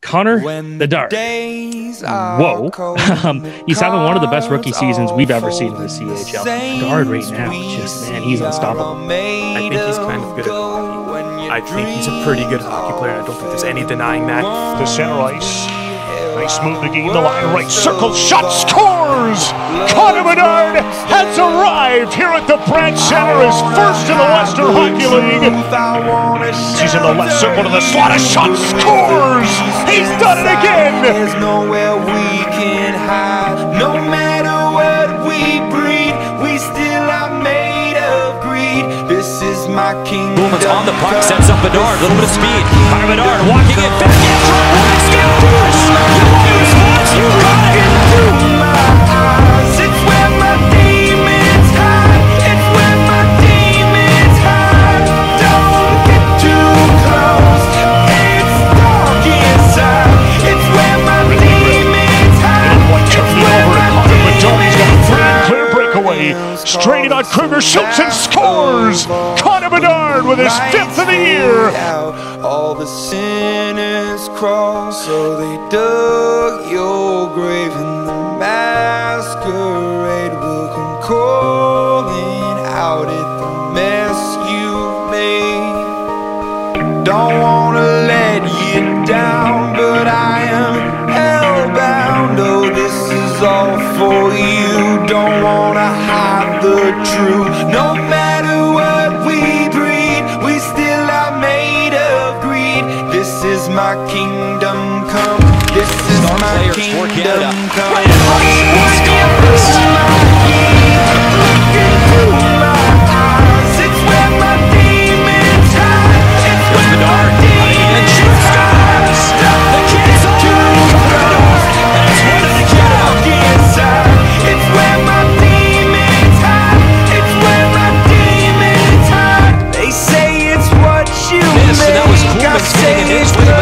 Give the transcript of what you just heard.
Connor Bedard. Whoa. He's having one of the best rookie seasons we've ever seen in the CHL. Bedard right now, just, man, he's unstoppable. I think he's kind of good at hockey. I think he's a pretty good hockey player. I don't think there's any denying that. To center ice. Nice move to gain the line right circle. Shot scores! Connor Bedard has arrived here at the Brandt Center as first in the Western Hockey League. He's in the left circle to the slot. A shot scores! He's done it again! There's nowhere we can hide. No matter what we breed, we still are made of greed. This is my kingdom. Movements on the puck, sets up Bedard, a little bit of speed. Connor Bedard walking it back in front. You got it! It's where my demons hide. It's where my demons hide. Don't get too close. It's dark inside. It's where my demons hide. Turn it over to Connor Bedard. He's got a free and clear breakaway. Straight on Kruger, shoots and scores! Connor Bedard with his 5th of the year. All the sinners crawl, so they dug your grave, and the masquerade will come calling out at the mess you made. Don't wanna let you down, but I am hellbound. Oh, this is all for you. Don't wanna hide the truth. No matter what we breed, we still are made of greed. This is my kingdom come. This is my kingdom come. It's where my demons hide. It's where my demons hide. The kid's on Bedard, and it's one of the kids inside. It's where my demons hide. It's where my demons hide. They say it's what you make. That was cool. I say it's